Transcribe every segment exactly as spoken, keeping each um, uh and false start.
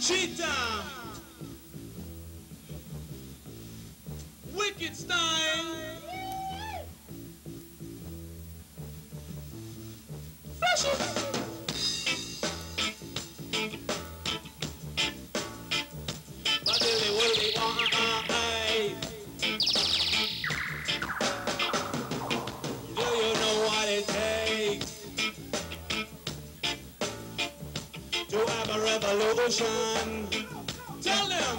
Cheetah, Wicked Style, Fashion. What do they, what do they want? Do you know what it takes to have a revolution? Tell them.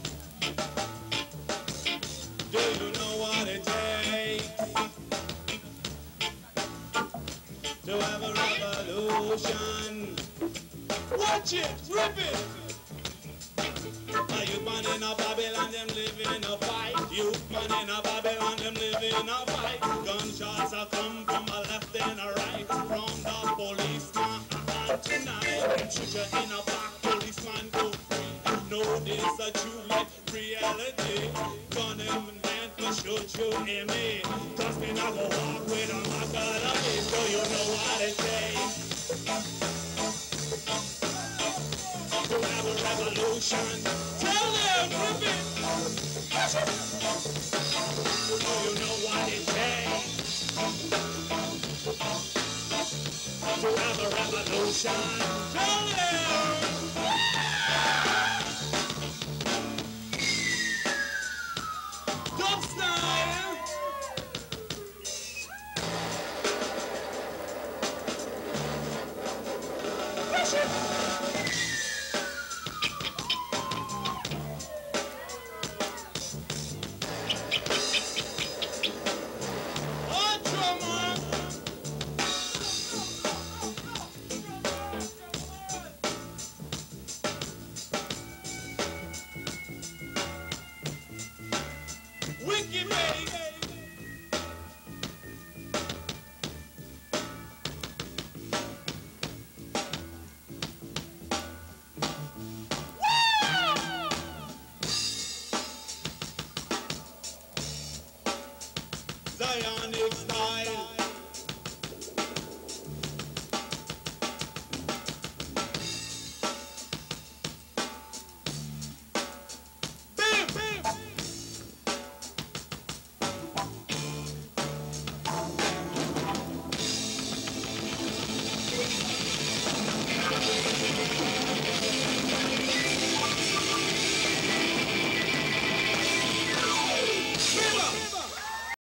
Do you know what it takes to have a revolution? Watch it, rip it. Are you born in a Babylon, them live in a fight? You born in a Babylon, them live in a fight. Gunshots are come from a left and a right, from the policeman tonight. Shoot you in a back, policeman go free. Know this a true life reality. Gun in hand to shoot you in me. Cause me not go walk with a mugger of it. So you know what it takes to have a revolution. Tell them, rip it. So you know what it takes to have a revolution.